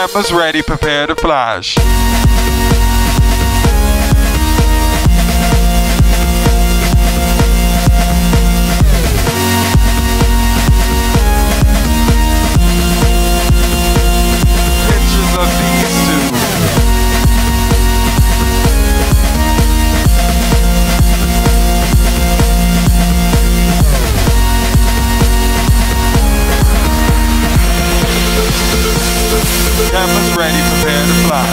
Cameras ready, prepare to flash. Pictures of these two. Cameras ready, prepare to fly.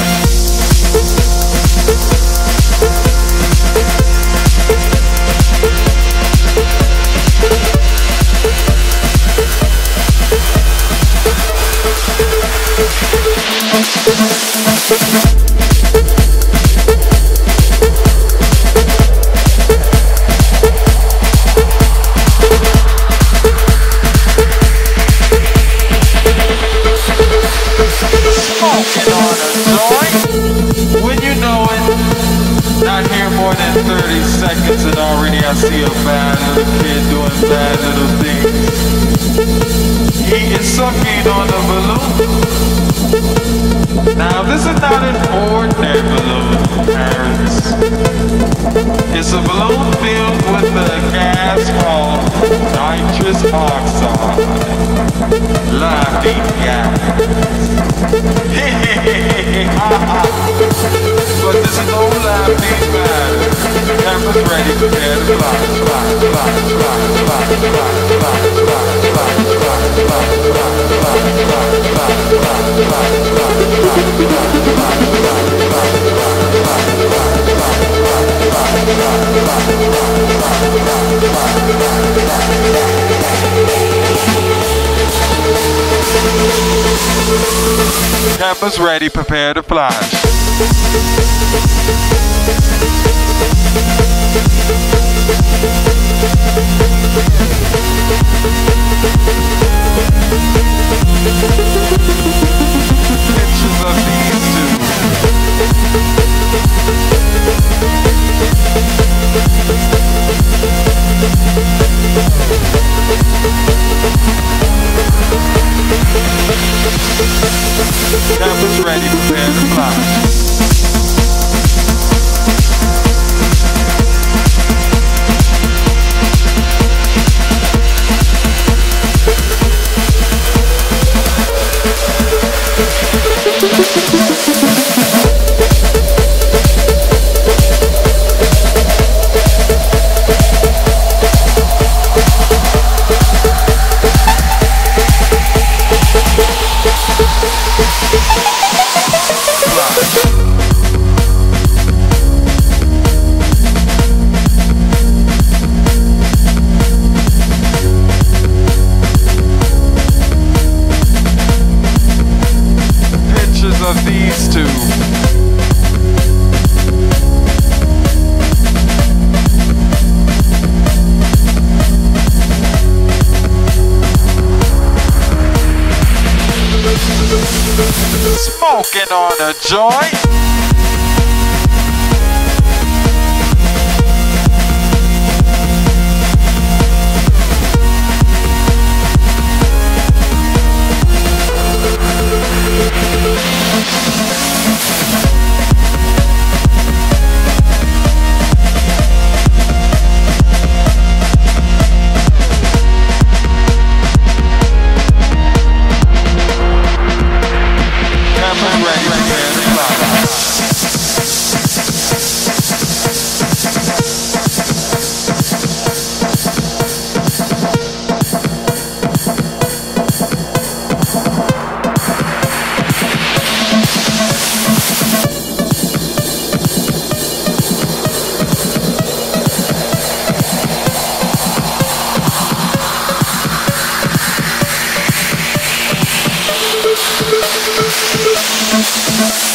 Smoking on a joint. When you know it, not here more than 30 seconds and already I see a bad little kid doing bad little things. He is sucking on a balloon. Now this is not an ordinary balloon, parents. It's a balloon filled with a gas called nitrous oxide. Laughing gas. But this is no laughing matter. Cameras ready, prepare to fly, fly, fly, fly, fly, fly, fly, fly, fly, fly, Cameras ready, prepare to flash. Pictures of these two. Cameras ready, prepare to fly. Pictures of these two. Smoking on a joint. We'll be right back.